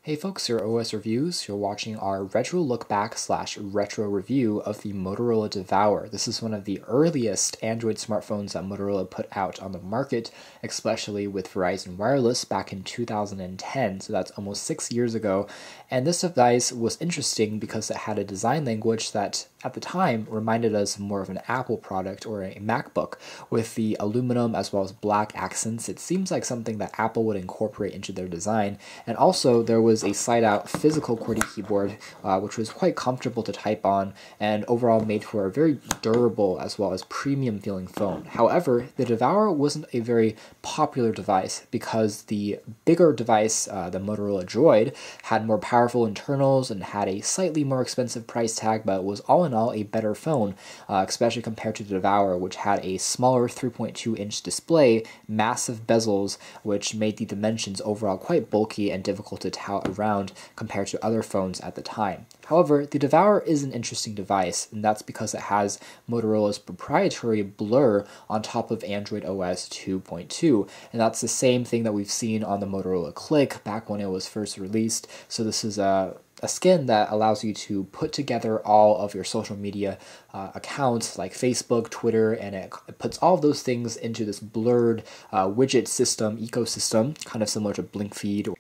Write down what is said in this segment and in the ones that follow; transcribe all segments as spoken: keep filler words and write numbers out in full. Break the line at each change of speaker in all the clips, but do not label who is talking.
Hey folks, here are O S Reviews. You're watching our retro look back slash retro review of the Motorola Devour. This is one of the earliest Android smartphones that Motorola put out on the market, especially with Verizon Wireless back in two thousand ten, so that's almost six years ago. And this device was interesting because it had a design language that at the time reminded us more of an Apple product or a MacBook, with the aluminum as well as black accents. It seems like something that Apple would incorporate into their design. And also there was a slide-out physical QWERTY keyboard, uh, which was quite comfortable to type on and overall made for a very durable as well as premium feeling phone. However, the Devour wasn't a very popular device because the bigger device, uh, the Motorola Droid, had more powerful internals and had a slightly more expensive price tag, but was all in all a better phone, uh, especially compared to the Devour, which had a smaller three point two inch display, massive bezels, which made the dimensions overall quite bulky and difficult to tout around compared to other phones at the time. However, the Devour is an interesting device, and that's because it has Motorola's proprietary blur on top of Android O S two point two, and that's the same thing that we've seen on the Motorola Click back when it was first released. So this is a a skin that allows you to put together all of your social media uh, accounts like Facebook, Twitter, and it, it puts all of those things into this blurred uh, widget system, ecosystem, kind of similar to BlinkFeed,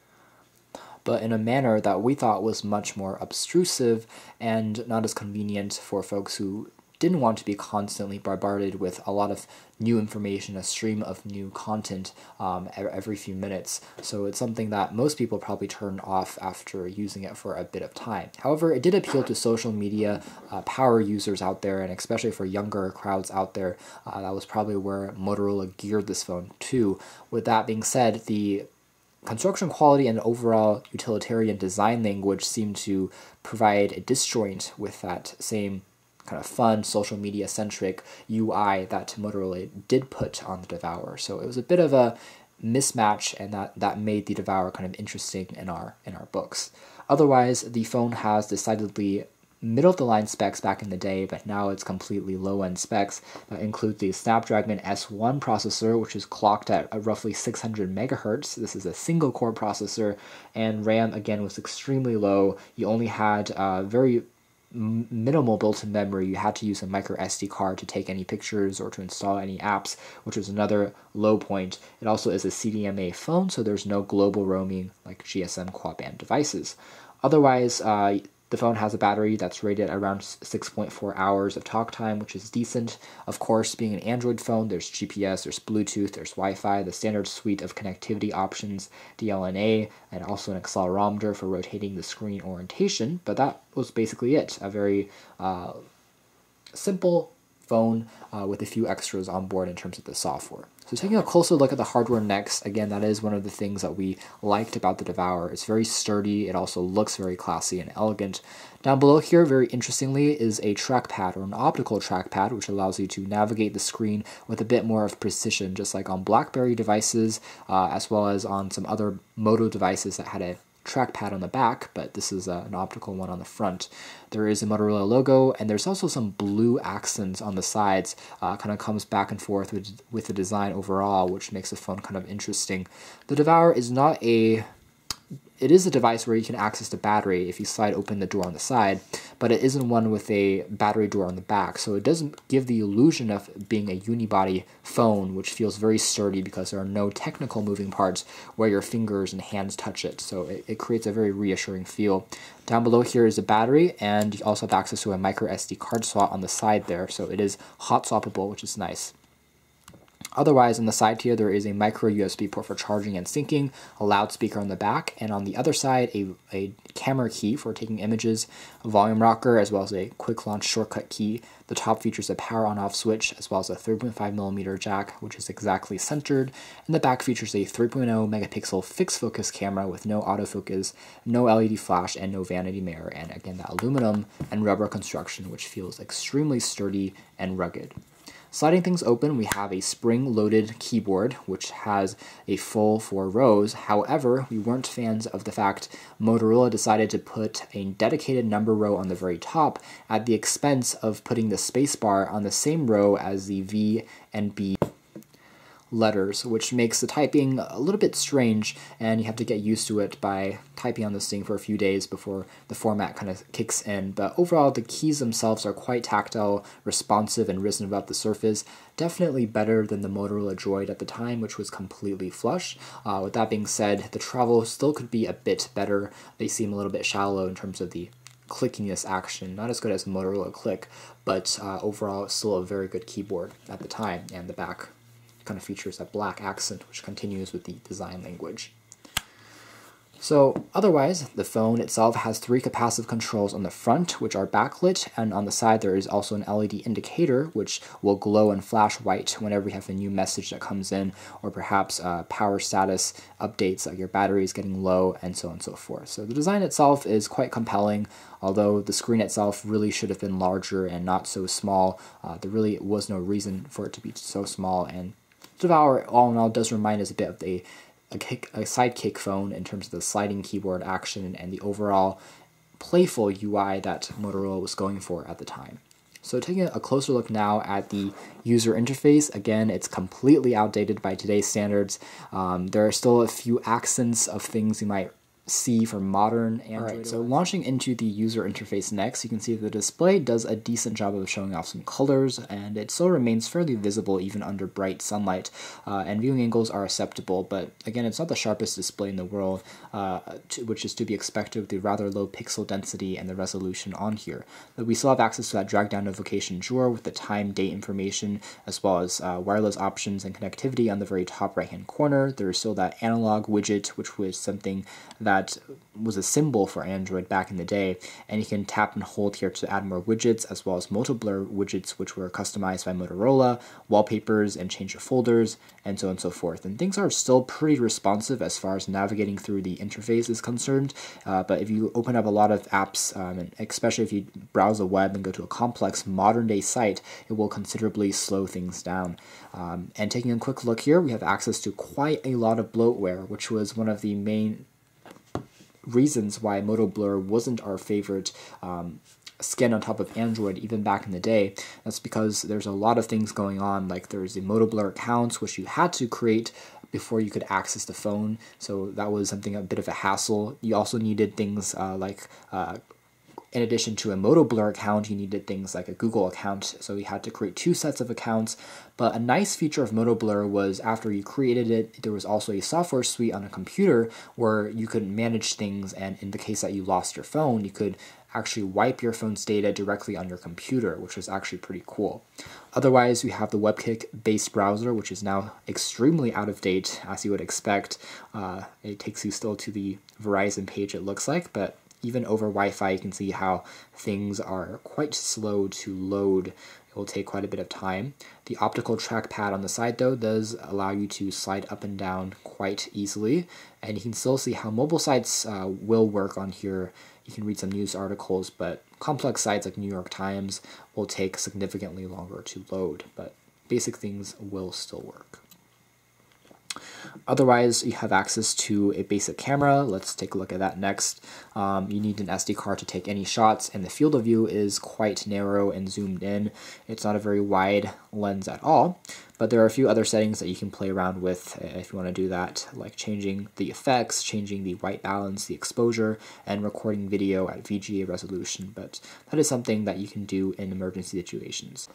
but in a manner that we thought was much more obtrusive and not as convenient for folks who didn't want to be constantly bombarded with a lot of new information, a stream of new content um, every few minutes. So it's something that most people probably turn off after using it for a bit of time. However, it did appeal to social media uh, power users out there, and especially for younger crowds out there. Uh, that was probably where Motorola geared this phone to. With that being said, the construction quality and overall utilitarian design language seem to provide a disjoint with that same kind of fun, social media centric U I that Motorola did put on the Devour. So it was a bit of a mismatch, and that, that made the Devour kind of interesting in our in our books. Otherwise, the phone has decidedly middle of the line specs back in the day, but now it's completely low end specs that include the Snapdragon S one processor, which is clocked at roughly six hundred megahertz. This is a single core processor, and RAM again was extremely low. You only had uh, very minimal built-in memory. You had to use a micro S D card to take any pictures or to install any apps, which was another low point. It also is a C D M A phone, so there's no global roaming like G S M quad-band devices. Otherwise, uh, the phone has a battery that's rated around six point four hours of talk time, which is decent. Of course, being an Android phone, there's G P S, there's Bluetooth, there's Wi-Fi, the standard suite of connectivity options, D L N A, and also an accelerometer for rotating the screen orientation. But that was basically it. A very uh, simple phone uh, with a few extras on board in terms of the software. So taking a closer look at the hardware next, again, that is one of the things that we liked about the Devour. It's very sturdy. It also looks very classy and elegant. Down below here, very interestingly, is a trackpad or an optical trackpad, which allows you to navigate the screen with a bit more of precision, just like on BlackBerry devices, uh, as well as on some other Moto devices that had a trackpad on the back, but this is uh, an optical one on the front. There is a Motorola logo, and there's also some blue accents on the sides. Uh, kind of comes back and forth with, with the design overall, which makes the phone kind of interesting. The Devour is not a It is a device where you can access the battery if you slide open the door on the side, but it isn't one with a battery door on the back, so it doesn't give the illusion of being a unibody phone, which feels very sturdy because there are no technical moving parts where your fingers and hands touch it, so it, it creates a very reassuring feel. Down below here is the battery, and you also have access to a micro S D card slot on the side there, so it is hot swappable, which is nice. Otherwise, on the side here, there is a micro U S B port for charging and syncing, a loudspeaker on the back, and on the other side, a, a camera key for taking images, a volume rocker, as well as a quick launch shortcut key. The top features a power on-off switch, as well as a three point five millimeter jack, which is exactly centered, and the back features a three point oh megapixel fixed focus camera with no autofocus, no L E D flash, and no vanity mirror, and again, that aluminum and rubber construction, which feels extremely sturdy and rugged. Sliding things open, we have a spring-loaded keyboard, which has a full four rows. However, we weren't fans of the fact Motorola decided to put a dedicated number row on the very top at the expense of putting the spacebar on the same row as the V and B letters, which makes the typing a little bit strange, and you have to get used to it by typing on this thing for a few days before the format kind of kicks in. But overall, the keys themselves are quite tactile, responsive, and risen above the surface. Definitely better than the Motorola Droid at the time, which was completely flush. Uh, with that being said, the travel still could be a bit better. They seem a little bit shallow in terms of the clickiness action, not as good as Motorola Click, but uh, overall still a very good keyboard at the time, and the back kind of features that black accent which continues with the design language. So otherwise, the phone itself has three capacitive controls on the front, which are backlit, and on the side there is also an L E D indicator, which will glow and flash white whenever you have a new message that comes in, or perhaps uh, power status updates, like your battery is getting low, and so on and so forth. So the design itself is quite compelling, although the screen itself really should have been larger and not so small. Uh, there really was no reason for it to be so small, and Devour, all in all, does remind us a bit of a A, kick, a sidekick phone in terms of the sliding keyboard action and the overall playful U I that Motorola was going for at the time. So taking a closer look now at the user interface, again, it's completely outdated by today's standards. Um, there are still a few accents of things you might see for modern Android. Alright, so launching into the user interface next, you can see the display does a decent job of showing off some colors, and it still remains fairly visible even under bright sunlight, uh, and viewing angles are acceptable, but again, it's not the sharpest display in the world, uh, to, which is to be expected with the rather low pixel density and the resolution on here. But we still have access to that drag down notification drawer with the time, date information, as well as uh, wireless options and connectivity on the very top right hand corner. There is still that analog widget, which was something that That was a symbol for Android back in the day, and you can tap and hold here to add more widgets, as well as multi-blur widgets, which were customized by Motorola, wallpapers, and change your folders, and so on and so forth. And things are still pretty responsive as far as navigating through the interface is concerned, uh, but if you open up a lot of apps, um, and especially if you browse the web and go to a complex modern-day site, it will considerably slow things down. Um, and taking a quick look here, we have access to quite a lot of bloatware, which was one of the main reasons why Moto Blur wasn't our favorite um, skin on top of Android even back in the day. That's because there's a lot of things going on, like there's the Moto Blur accounts, which you had to create before you could access the phone, so that was something a bit of a hassle. You also needed things uh, like uh, in addition to a Moto Blur account, you needed things like a Google account, so you had to create two sets of accounts. But a nice feature of Moto Blur was after you created it, there was also a software suite on a computer where you could manage things, and in the case that you lost your phone, you could actually wipe your phone's data directly on your computer, which was actually pretty cool. Otherwise, we have the WebKit-based browser, which is now extremely out of date, as you would expect. Uh, it takes you still to the Verizon page, it looks like, but even over Wi-Fi, you can see how things are quite slow to load. It will take quite a bit of time. The optical trackpad on the side, though, does allow you to slide up and down quite easily, and you can still see how mobile sites uh, will work on here. You can read some news articles, but complex sites like New York Times will take significantly longer to load, but basic things will still work. Otherwise, you have access to a basic camera. Let's take a look at that next. Um, you need an S D card to take any shots, and the field of view is quite narrow and zoomed in. It's not a very wide lens at all, but there are a few other settings that you can play around with if you want to do that, like changing the effects, changing the white balance, the exposure, and recording video at V G A resolution, but that is something that you can do in emergency situations.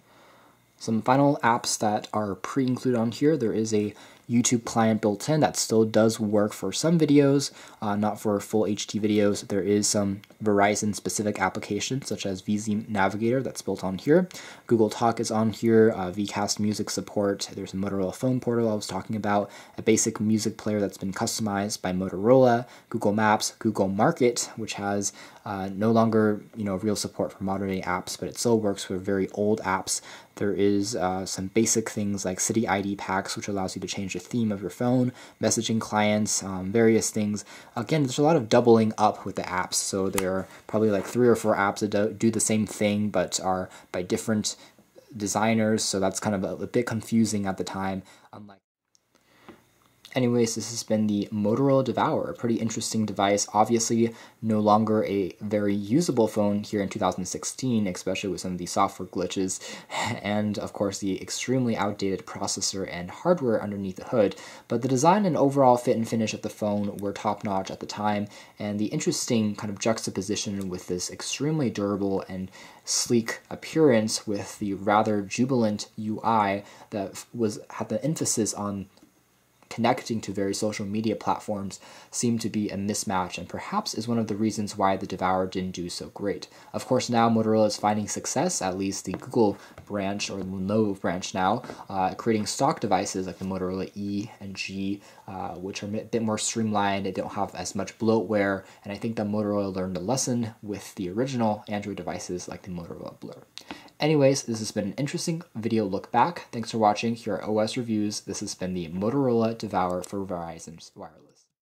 Some final apps that are pre-included on here, there is a YouTube client built in that still does work for some videos, uh, not for full H D videos. There is some Verizon specific applications such as V Z Navigator that's built on here. Google Talk is on here, uh, Vcast music support. There's a Motorola phone portal I was talking about, a basic music player that's been customized by Motorola, Google Maps, Google Market, which has uh, no longer you know real support for modern day apps, but it still works for very old apps. There is uh, some basic things like City I D packs, which allows you to change the theme of your phone, messaging clients, um, various things. Again, there's a lot of doubling up with the apps, so there are probably like three or four apps that do, do the same thing but are by different designers, so that's kind of a, a bit confusing at the time. Unlike Anyways, this has been the Motorola Devour, a pretty interesting device. Obviously, no longer a very usable phone here in two thousand sixteen, especially with some of the software glitches, and of course the extremely outdated processor and hardware underneath the hood. But the design and overall fit and finish of the phone were top-notch at the time, and the interesting kind of juxtaposition with this extremely durable and sleek appearance with the rather jubilant U I that was had the emphasis on connecting to various social media platforms seemed to be a mismatch, and perhaps is one of the reasons why the Devour didn't do so great. Of course, now Motorola is finding success, at least the Google branch, or Lenovo branch now, uh, creating stock devices like the Motorola E and G, uh, which are a bit more streamlined, they don't have as much bloatware, and I think that Motorola learned a lesson with the original Android devices like the Motorola Blur. Anyways, this has been an interesting video look back. Thanks for watching. Here are O S reviews. This has been the Motorola Devour for Verizon Wireless.